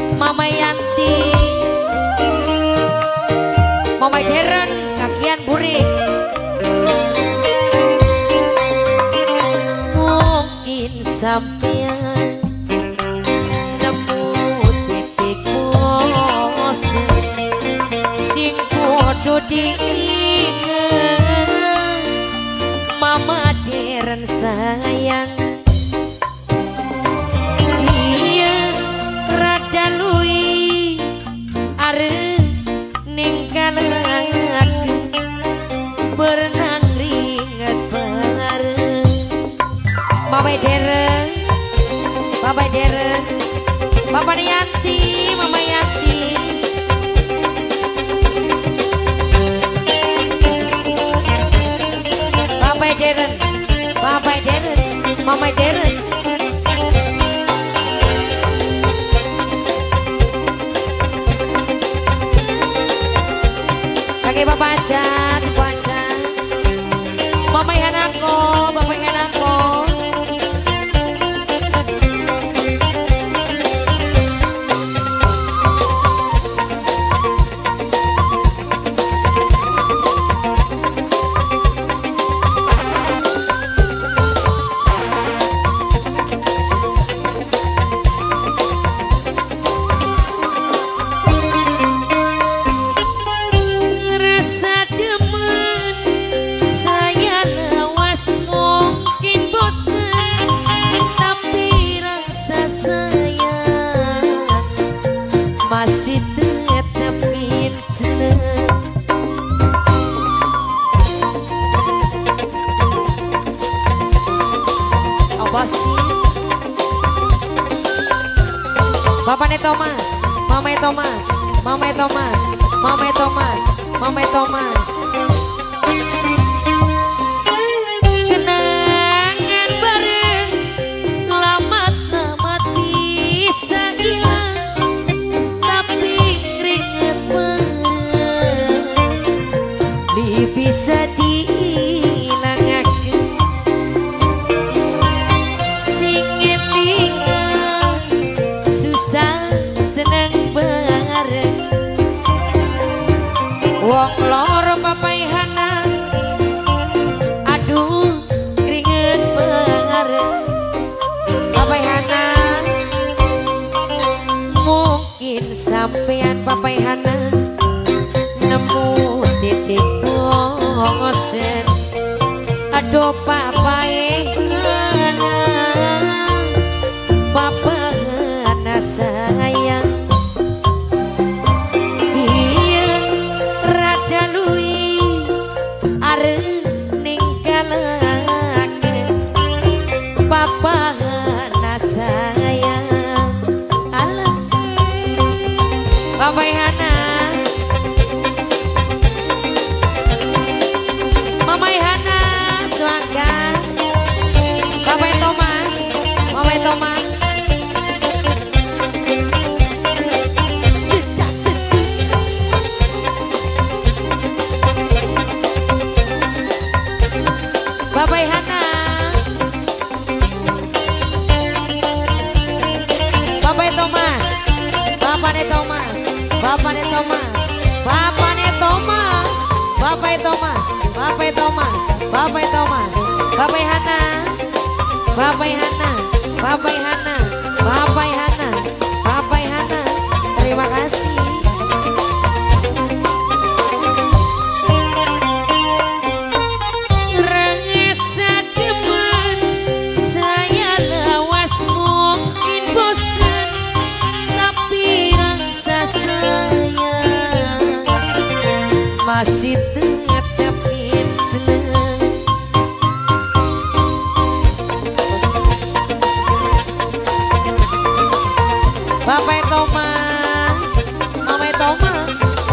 Mama Yanti, Mama Deren, kakian buri. Mungkin sampean nemu titik bosen sing kudu diinget. Mama Deren sayang, iya rada lui are ningkalaken berenang ringet bareng. Mama Deren, Mama Deren, Mama Yanti, Mama Yanti. Mama Deren, Mama Deren, Mama Deren. Kaki Bapak Ajan, Bapak Ajan. Mama Hanako, Bapak Hanako. Masih tetap seneng. Apa sih? Bapaknya Thomas, Mamanya Thomas, Mamanya Thomas, Mamanya Thomas, Mamanya Thomas. Kenangan bareng lamat-lamat bisa hilang. Bisa diilangaken sing elingan susah seneng bareng. Wong loro papaihanan aduh keringet bareng. Papaihanan mungkin sampean papaihanan nemu titik bosen. Aduh papaihanan, papaihanan sayang, iya rada lui are ningkalaken papaihanan sayang. Alah papaihanan, Mama Hana, Swangga, Bapak Thomas, Mama Thomas. Bapak Hana, Bapak Thomas, Bapaknya Thomas, Bapaknya Thomas, Bapaknya Thomas, Bapak Thomas, Bapak Thomas, Bapak Thomas, Bapak Hana, Bapak Hana, Bapak Hana, Bapak Hana, Bapak Hana. Terima kasih. Rangesa demen saya lawas mungkin bosan, tapi rasa sayang masih tetap seneng. Bapak Thomas, Mama Thomas.